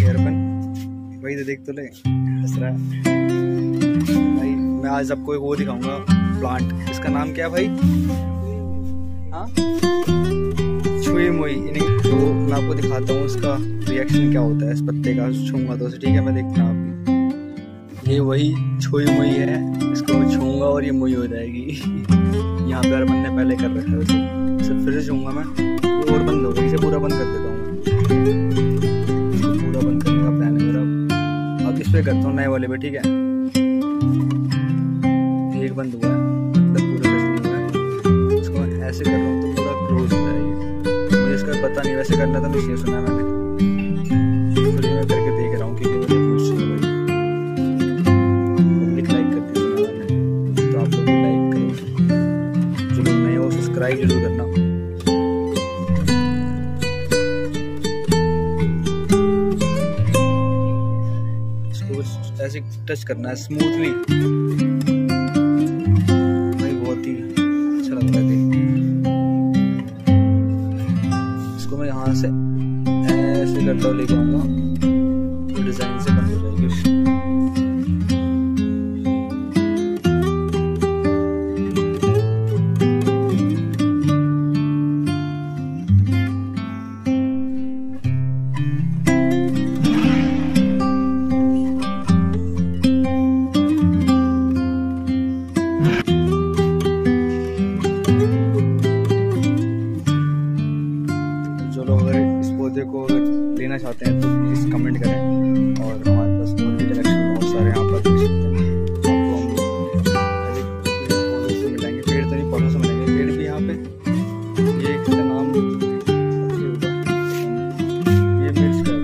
हेयरपन, वही तो देख तो ले हंस रहा भाई। मैं आज आपको एक वो दिखाऊंगा प्लांट, इसका नाम क्या है भाई? हाँ, छुई मुई। तो मैं आपको दिखाता हूँ इसका रिएक्शन क्या होता है इस पत्ते का, छूंगा तो ठीक है। मैं देखता हूँ आप, ये वही छुई मुई है, इसको मैं छूंगा और ये मुई हो जाएगी। यहाँ पे हर बंदे पहले कर रखा है इसे, फिर से छूंगा मैं, ये और बंद होगा, इसे पूरा बंद कर देता हूँ मैं, पूरा बंद करने का प्लान है मेरा। अब इस पे करता हूँ नए वाले पे, ठीक है। एक बंद हुआ है, मतलब पूरा बंद हुआ है, इसको ऐसे कर रहा हूँ तो पूरा क्लोज हो जाएगी। मुझे इसका पता नहीं, वैसे करना था, इसलिए सुना मैंने, तो ये मैं करके देख रहा हूँ कि मुझे पूछ रही है पब्लिक लाइक करती है मैंने, तो आप लोग भी लाइक करो, जो लोग नए हो सब्सक्राइब जरूर करना। ऐसे टच करना है स्मूथली, बहुत ही अच्छा लगता है देख के। इसको मैं यहाँ से ऐसे करता हुआ लेके आऊंगा, तो डिजाइन से बंद हो जाएगी। को अगर लेना चाहते हैं तो प्लीज़ कमेंट करें, और हमारे पास और भी कलेक्शन बहुत सारे यहाँ पर देख सकते हैं। आपको हम पौधों से मिलेंगे, पेड़ तो नहीं, पौधों से मिलेंगे। पेड़ भी यहाँ पे, ये इसका नाम ये मिर्च का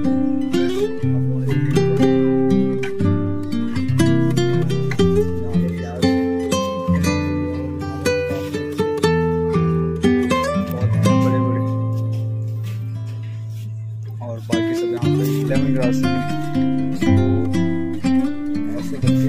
और बाकी सब यहाँ पे लेमन ग्रास ऐसे करके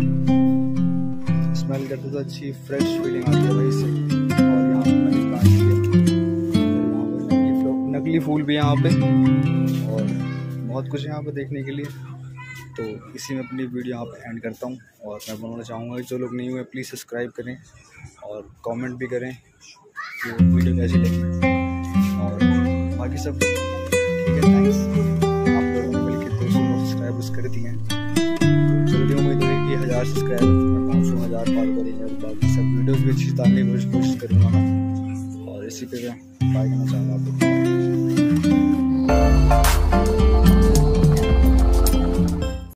स्मेल करते तो अच्छी फ्रेश फीलिंग आती है भाई इससे। और यहाँ पे मनी प्लांट भी है, यहाँ पे नकली फूल भी यहाँ पे, और बहुत कुछ यहाँ पे देखने के लिए। तो इसी में अपनी वीडियो यहाँ पे एंड करता हूँ, और मैं बोलना चाहूँगा कि जो लोग नहीं हुए प्लीज़ सब्सक्राइब करें और कमेंट भी करें कि वीडियो कैसी लगी, और बाकी सब थैंक्स। आप लोगों ने मिलकर 200 सब्सक्राइबर्स कर दिए हैं, तो जल्दी उम्मीद है कि 1000 सब्सक्राइबर मैं पहुँचूँ, 1000 पार करेंगे, और बाकी सब वीडियोस भी अच्छी डालने की कोशिश करूँगा मैं। और इसी पे मैं बाय करना चाहूँगा आप लोग।